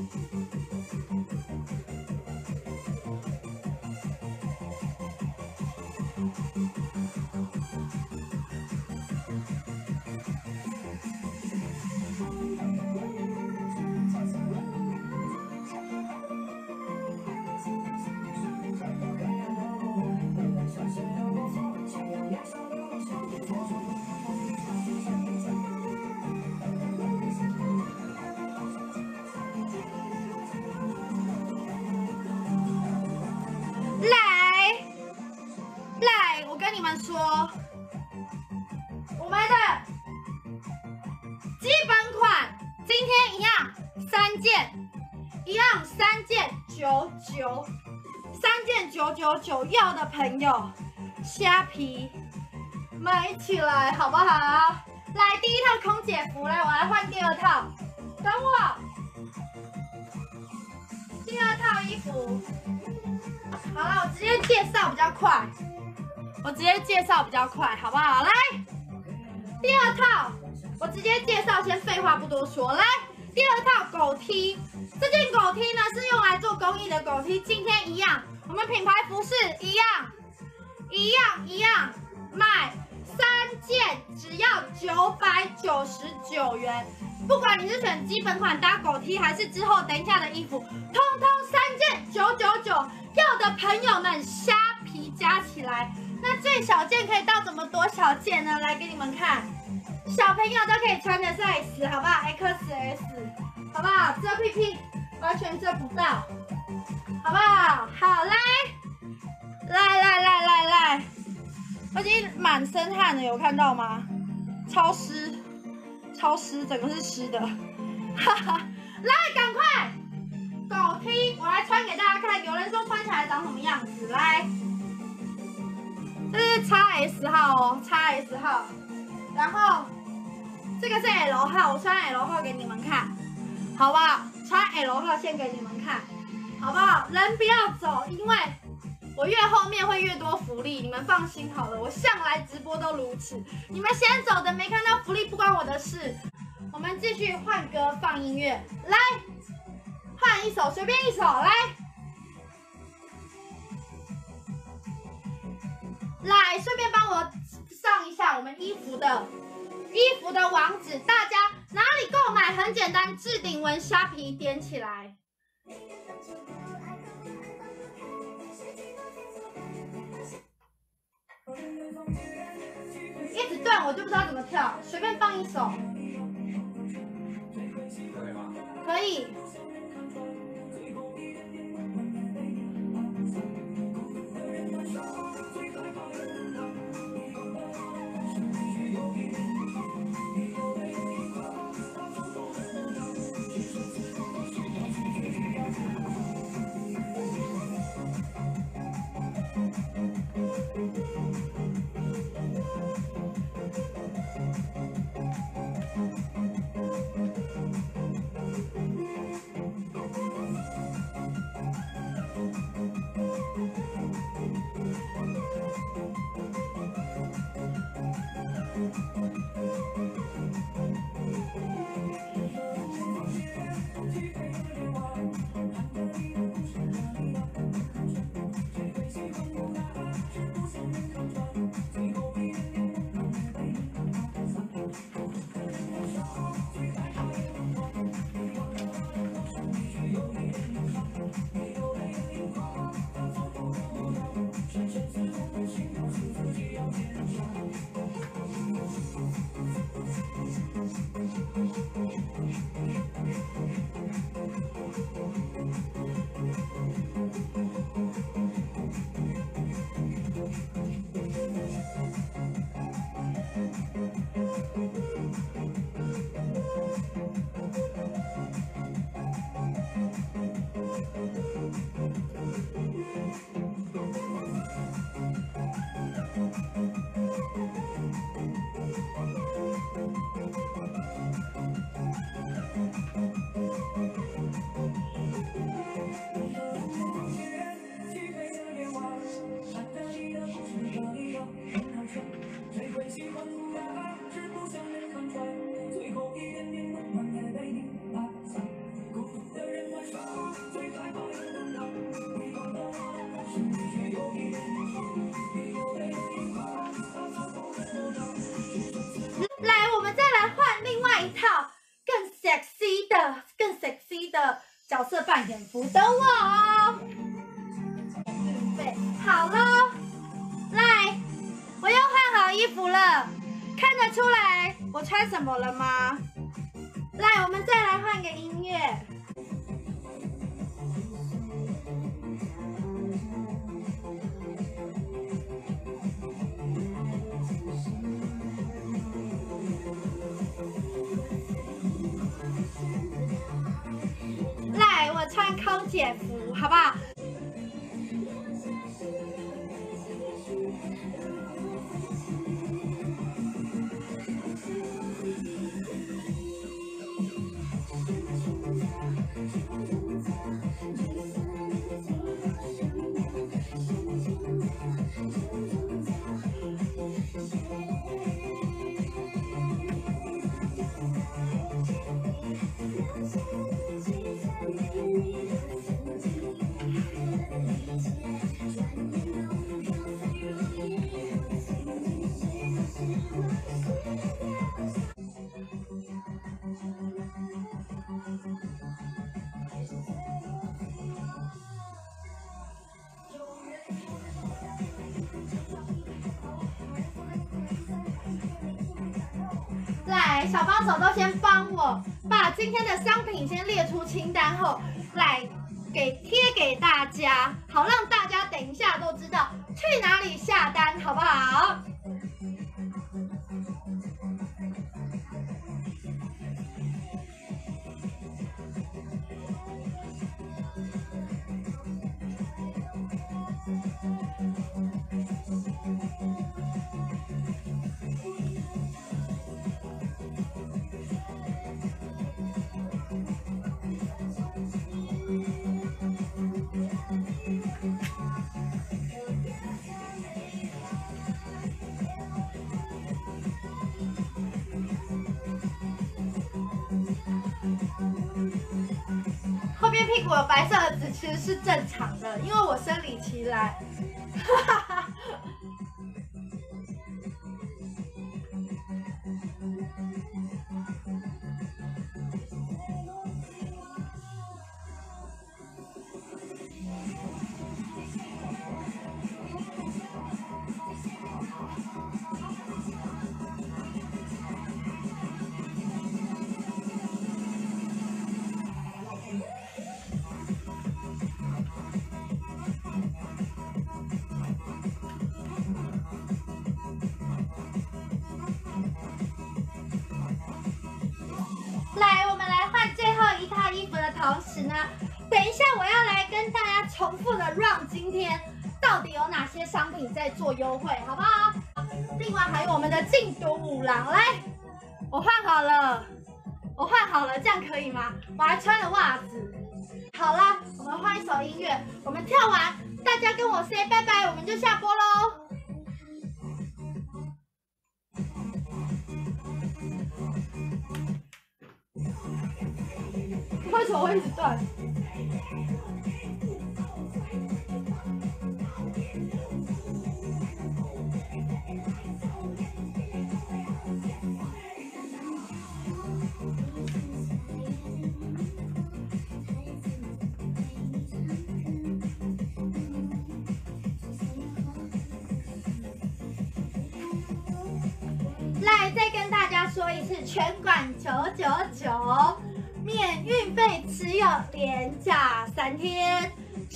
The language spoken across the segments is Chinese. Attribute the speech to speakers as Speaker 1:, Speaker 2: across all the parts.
Speaker 1: 来，我跟你们说，我们的基本款今天一样3件，3件999，3件999，要的朋友虾皮买起来好不好？来，第一套空姐服，来，我来换第二套，等我。第二套衣服，好了，我直接介绍比较快，好不好？来，第二套，我直接介绍，先废话不多说，来，第二套狗 T， 这件狗 T 呢是用来做公益的狗 T， 今天一样，我们品牌服饰一样，卖3件只要999元。不管你是选基本款搭狗 T， 还是之后等一下的衣服，通通3件999，要的朋友们虾皮加起来，那最小件可以到怎么多小件呢？来给你们看，小朋友都可以穿的是 S， 好不好 ？XS， 好不好？遮屁屁完全遮不到，好不好？好，来，我已经满身汗了，有看到吗？超湿，整个是湿的，哈哈！来，赶快，狗 T， 我来穿给大家看。有人说穿起来长什么样子？来，这是 XS 号哦 ，XS 号。然后这个是 L 号，我穿 L 号给你们看，好不好？穿 L 号先给你们看，好不好？人不要走，因为我越后面会越多福利，你们放心好了。我向来直播都如此，你们先走的没看到福利不关我的事。我们继续换歌放音乐，来，换一首，随便一首，来，顺便帮我上一下我们衣服的网址，大家哪里购买很简单，置顶文虾皮点起来。一直断我就不知道怎么跳，随便放一首。可以。 角色扮演服等我哦。预备好喽，来，我又换好衣服了，看得出来我穿什么了吗？来，我们再来换个音乐。来，我穿空姐服，好不好？来，小帮手都先帮我把今天的商品先列出清单后，来贴给大家，好让大家等一下都知道去哪里下单，好不好？后边屁股有白色的痣其实是正常的，因为我生理期来。来，我们来换最后一套衣服的同时呢，等一下我要来跟大家重复的 run 今天到底有哪些商品在做优惠，好不好？另外还有我们的禁毒五郎，来，我换好了，这样可以吗？我还穿了袜子。好啦，我们换一首音乐，我们跳完，大家跟我 say 拜拜，我们就下播喽。为什么会一直断？来，再跟大家说一次，全馆999。免运费，只有连假3天，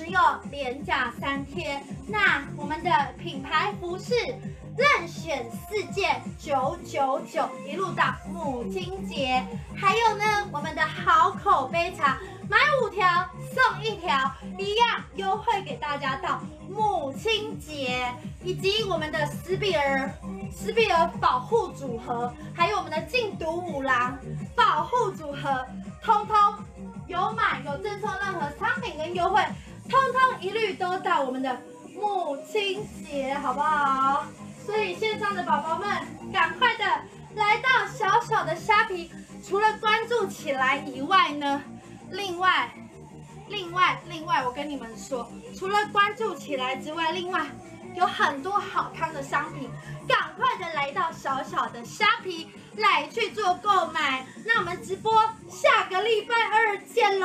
Speaker 1: 那我们的品牌服饰任选4件999，一路到母亲节。还有呢，我们的好口杯茶，买5条送1条，一样优惠给大家到母亲节。以及我们的斯比尔保护组合，还有我们的禁毒五郎保护组合。通通有买有赠送任何商品跟优惠，通通一律都到我们的母亲节，好不好？所以线上的宝宝们，赶快的来到小小的虾皮，除了关注起来以外呢，另外，我跟你们说，除了关注起来之外，另外有很多好看的商品，赶快的来到小小的虾皮来去做购买。那我们直播下个礼拜2见